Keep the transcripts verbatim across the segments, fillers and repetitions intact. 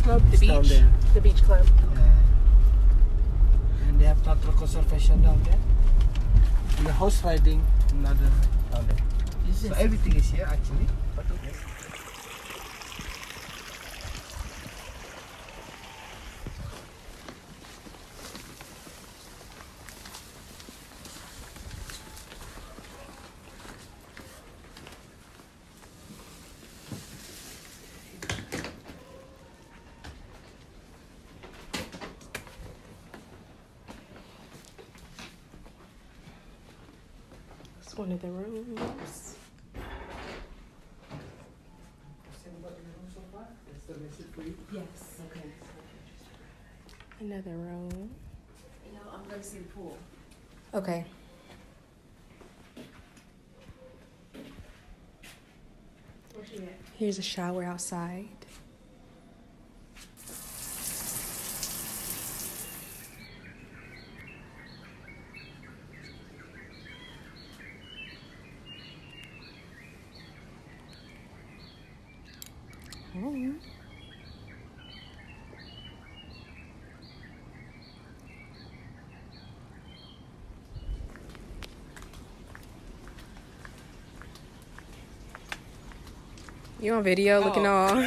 club The is beach. down there. The beach club. Yeah. And they have Tatra conservation down there. And the horse riding, another down there. So everything is here actually. But yes. It's one of the rooms. Yes. Okay. Another room. You know, I'm going to see the pool. Okay. Where's she at? Here's a shower outside. Oh. You on video oh. looking all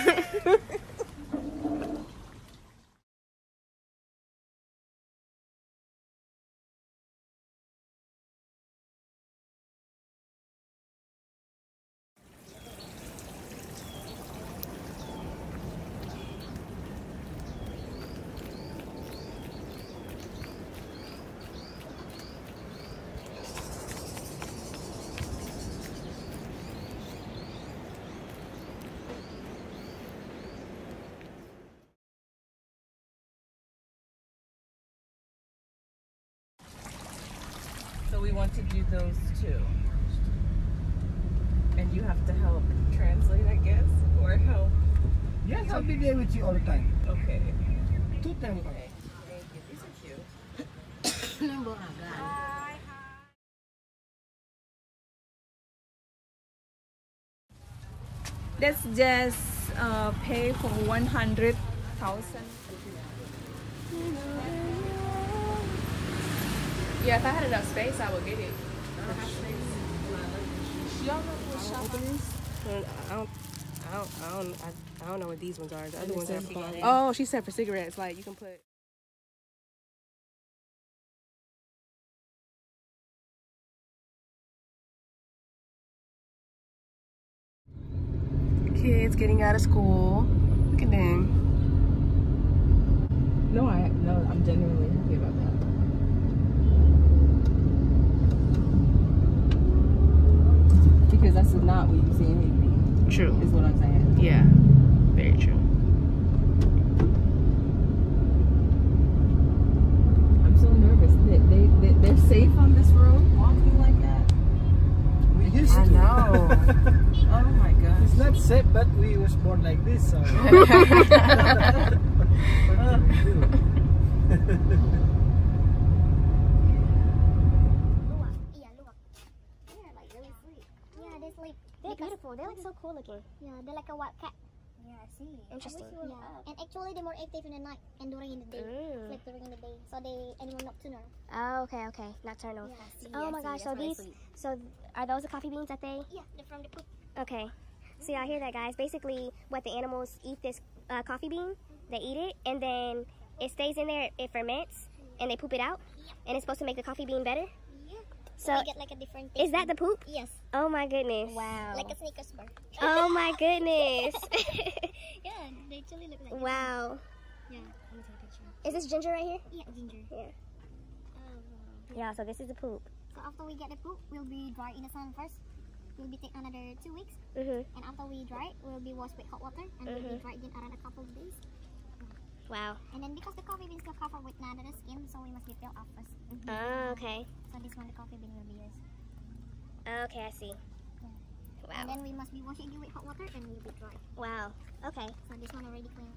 So we want to do those two. And you have to help translate, I guess, or help. Yes, I'll be there with you all the time. Okay. Two times. Okay. Thank you. These are cute. Hi. Let's just uh, pay for one hundred thousand. Yeah, if I had enough space, I would get it. I don't have space. Y'all know what shop it is? I don't, I don't, I don't, I, I don't know what these ones are. The other ones are. cigarette. Oh, she said for cigarettes, like you can put. Kids getting out of school. Look at them. No, I no, I'm genuinely happy about that. Because that's not what you see in me. True. Is what I'm saying. Yeah. Very true. I'm so nervous. They, they, they, they're safe on this road walking like that. We used I to. know. Oh my gosh. It's not safe, but we was born like this. So. What can we do? Yeah, look. They're like really sweet. Yeah, they sleep. They're beautiful. They're like so cool looking. Yeah, they're like a wild cat. Yeah, I see. Interesting. Yeah. And actually, they're more active in the night and during in the day. Mm. Sleep during the day. So they animal nocturnal. Oh, okay, okay. Nocturnal. Yeah, I see, Oh I my see. gosh, so That's really these, sweet. so are those the coffee beans that they? Yeah, they're from the poop. Okay. So y'all hear that, guys? Basically, what the animals eat this uh, coffee bean, they eat it, and then it stays in there, it ferments, and they poop it out, and it's supposed to make the coffee bean better? Yeah. So, So we get like a different taste. is that the poop? Yes. Oh my goodness. Wow. Like a Snickers bar. Oh my goodness. Yeah, they actually look like this. Wow. Yeah. Let me take a picture. Is this ginger right here? Yeah, ginger. Yeah. Oh, wow. Yeah, so this is the poop. So after we get the poop, we'll be dry in the sun first. We'll be take another two weeks, Mm-hmm. and after we dry it, we'll be washed with hot water, and we'll be Mhm. dry again around a couple of days. Wow. And then because the coffee bean is still covered with another skin, so we must be peeled off first. Oh, okay. So this one, the coffee bean will be yours. Okay, I see. And Wow. then we must be washing it with hot water, and we'll be dry. Wow. Okay. So this one already clean.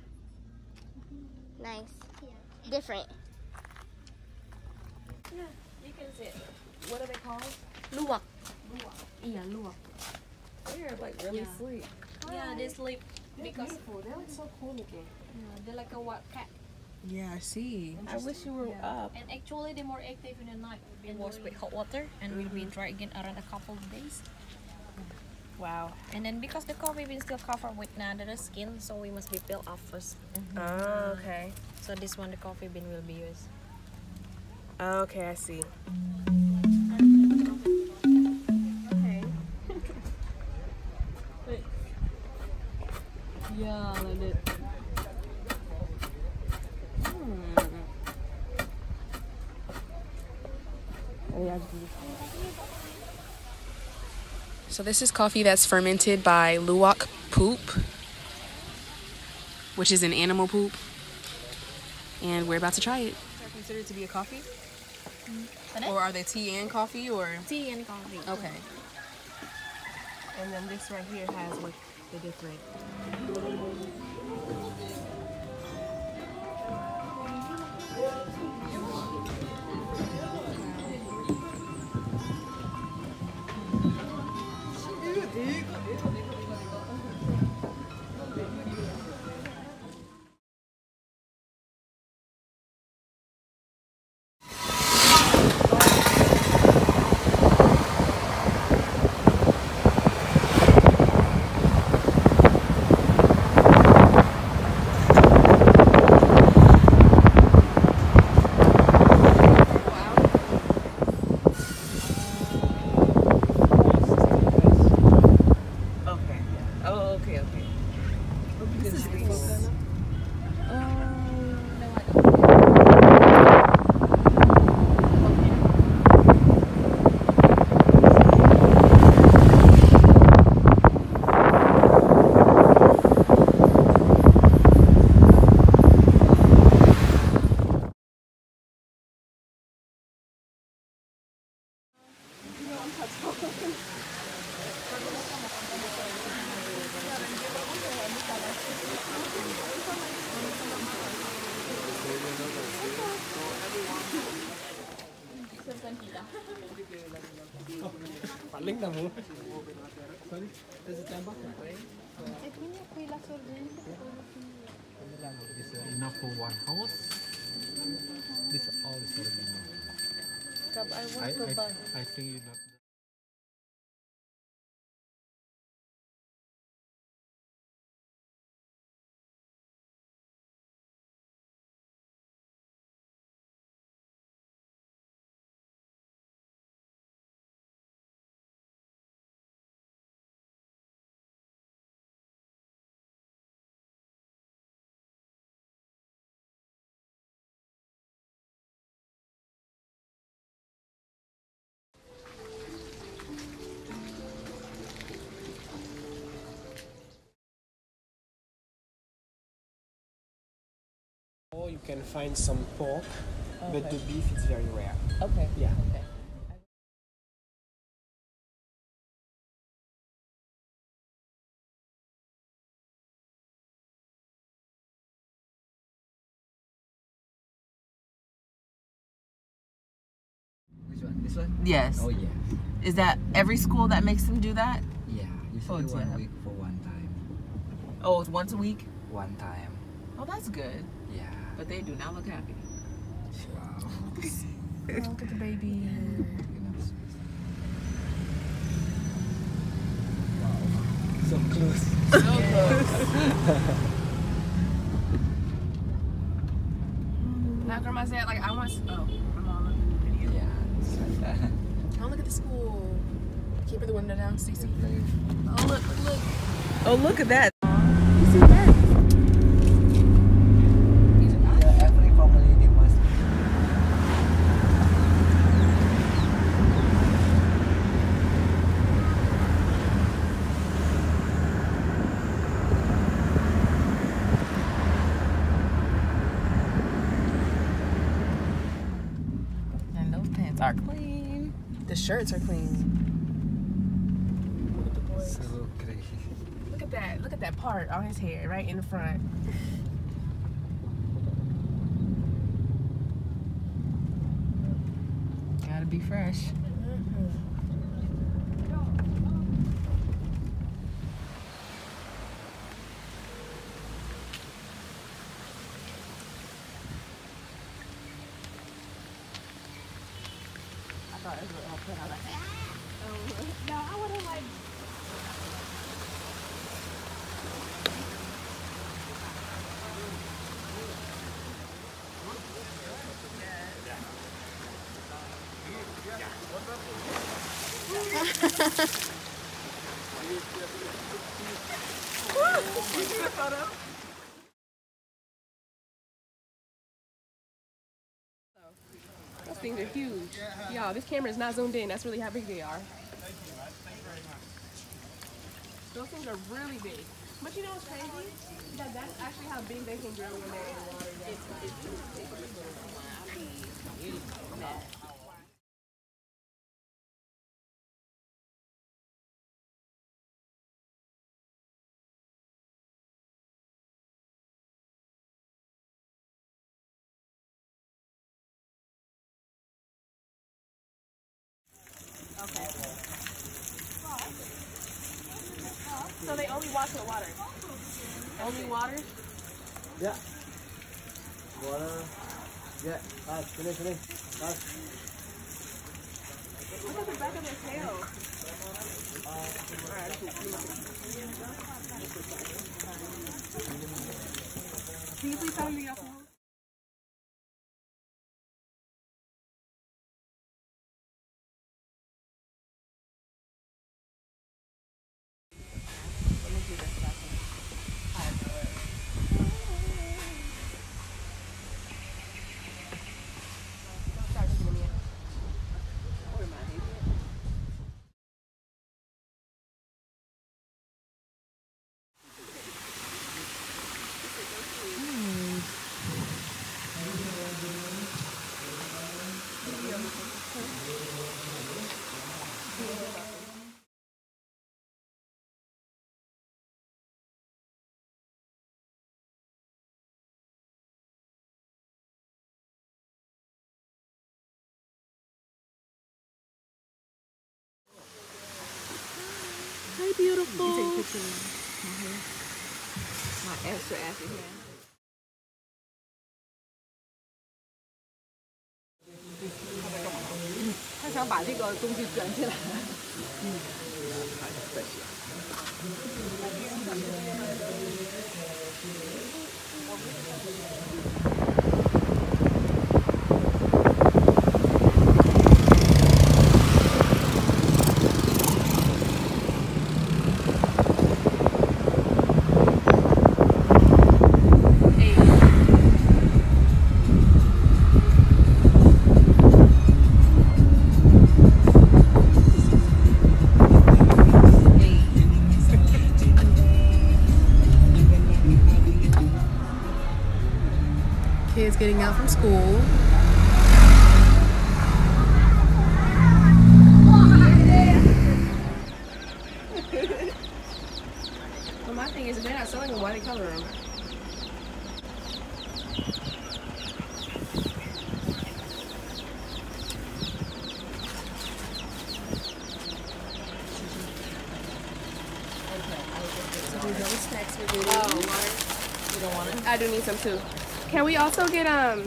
Nice. Yeah. Different. Yeah, you can see it. What are they called? Luwak. Luwak. Yeah, luwak. They're like really Yeah. sweet. Yeah, they sleep. Because beautiful. They look so cool looking. yeah, they're like a wild cat. Yeah, I see. I wish you were up. And actually, they're more active in the night. We wash with hot water, and we'll be dry again around a couple of days. Wow. And then because the coffee bean still covered with another skin, so we must be peeled off first. Oh, okay. So this one, the coffee bean will be used. Okay, I see. Okay. Yeah, like that. Hmm. Oh, yeah, so this is coffee that's fermented by luwak poop, which is an animal poop, and we're about to try it. Is that considered to be a coffee? Mm. Or are they tea and coffee, or? Tea and coffee. Okay. And then this right here has like the different. Paling kamu. Sorry, there's a tambah kan? This is enough for one house. This all is already enough. I I, want to buy. I, I think you're not. Or you can find some pork, but Okay. the beef is very rare. Okay. Yeah. Okay. Which one? This one? Yes. Oh yeah. Is that every school that makes them do that? Yeah. Oh, Usually it's one yeah. week for one time. Oh, it's once a week? One time. Oh, that's good. Yeah. But they do not look happy. Wow. Look at the baby. So close. So close. Now grandma said, like, I want. Oh, I'm all looking at the video. Yeah. Oh, look at the school. Keep the window down, Cece. Play. Oh, look, look, look. Oh, look at that. You see that? Yeah, every family they must. And those pants are clean. The shirts are clean. Look at the boys. So crazy. Look at that. Look at that part on his hair, right in the front. Gotta be fresh. that's what I put. I was like, ah! Oh, no, I would have like. Those things are huge. Y'all, this camera is not zoomed in. That's really how big they are. Those things are really big. But you know what's crazy? That that's actually how big they can grow when they're in water. It's, it's, it's, okay. So they only walk in the water? Only water? Yeah. Water. Yeah. Nice. Finish, finish. Nice. Look at the back of their tail. Alright, can you please tell me your phone? Hi, beautiful. You take a picture of my hair. My extra assy hair. Tôi想把这个东西卷起来。Kids getting out from school. Well, my thing is, if they're not selling them, why they color them? So these are the snacks we're getting. Oh, water. You don't want it? I do need some too. Can we also get um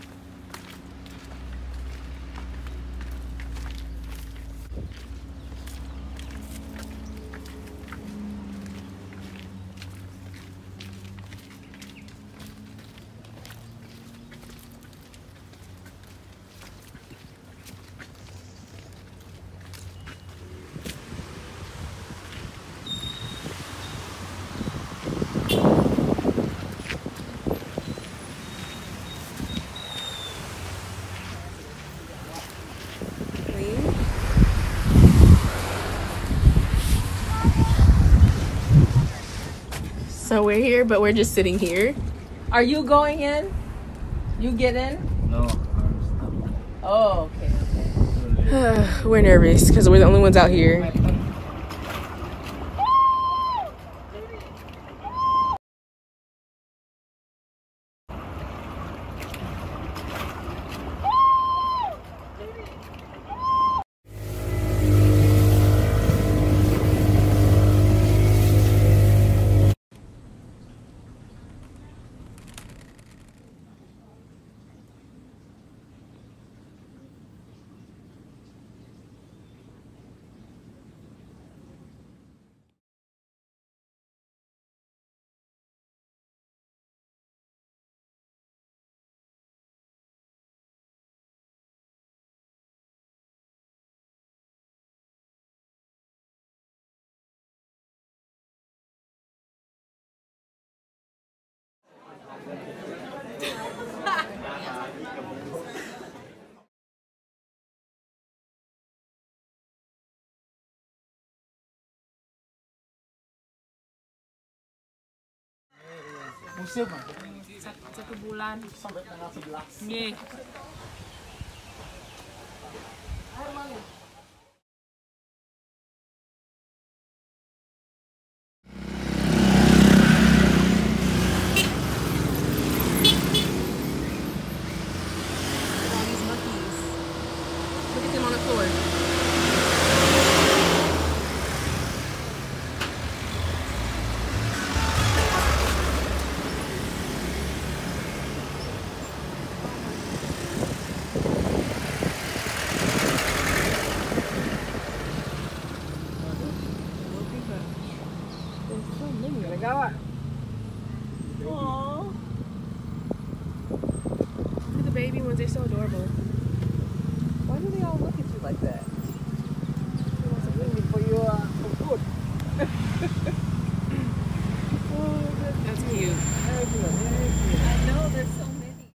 So we're here, but we're just sitting here. Are you going in? You get in? No. Oh, okay, okay. We're nervous because we're the only ones out here. Musim ah. Satu, satu bulan. Sampai tanggal sebelas. Nggih. Air mana? All these monkeys. Look at them on the floor. Awak. Aww. Look at the baby ones, they're so adorable. Why do they all look at you like that? Waiting for you uh, for food. That's cute. Excellent, excellent. I know, there's so many.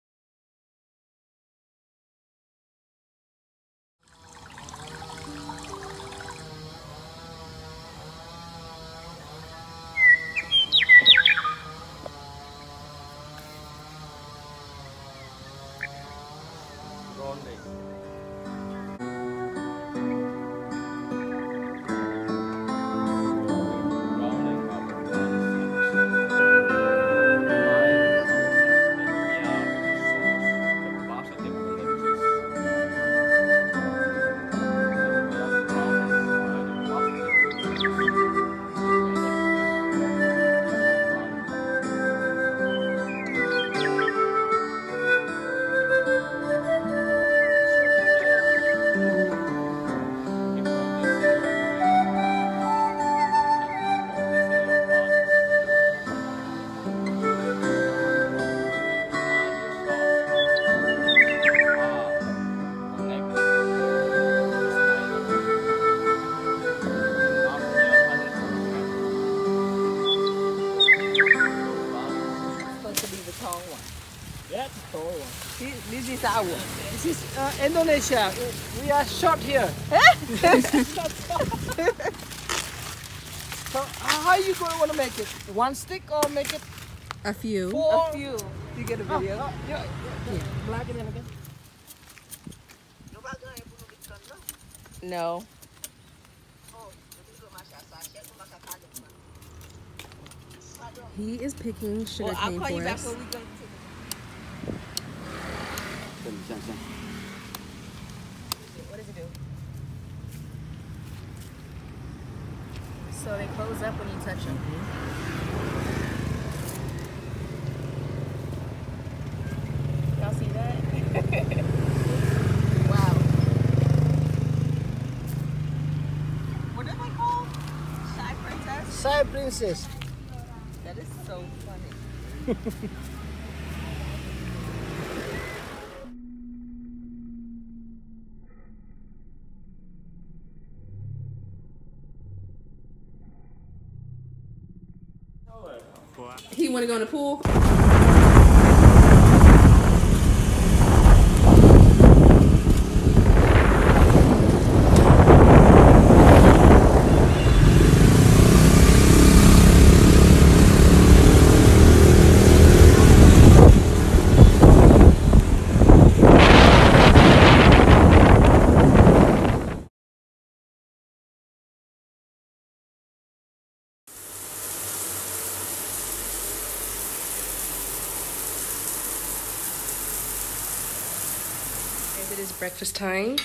That's the tall one. This, this is our. This is uh, Indonesia. We are short here. So how you going to want to make it? One stick or make it A few. four? A few. You get a Oh, video? oh, yeah, yeah, yeah. Black it in again. No. He is picking sugar Well, I'll cane call you for back us. when we go to What does it do? So they close up when you touch them. Y'all see that? Wow. What are they called? Shy princess? Shy princess. That is so funny. He want to go in the pool? It is breakfast time.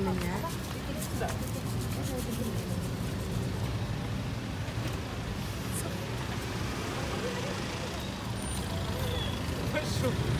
mainnya. Mushroom.